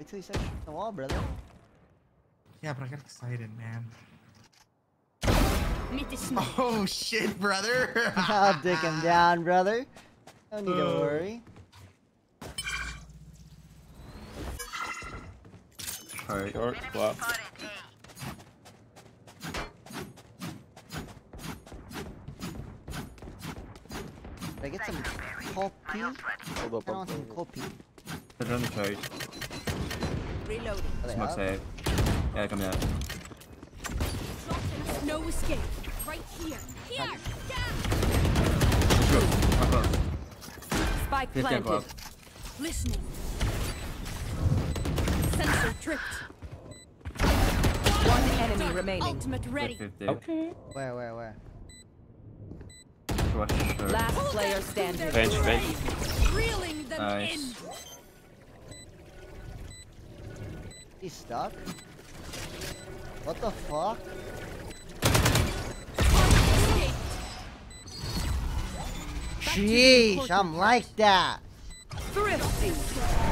till he starts shooting the wall, brother. Yeah, but I got excited, man. Meet the smoke. Oh shit, brother! I'll dick him down, brother. No need to worry. Alright. Short, flop. Did I get some cold pee? Hold I up, don't want some cold pee. They're on the chart. Reloading. Are they Smoke up? save. Yeah, coming out. No escape. Right here. Here. Down. Up close. Spike 50 planted. above. Listening. Sensor tripped. One enemy remaining. Ultimate ready. 50. Okay. Where? Rush short. Last player standing. Bench. Reeling them Nice. in. He's stuck? What the fuck? Sheesh, I'm like that. Thrifty.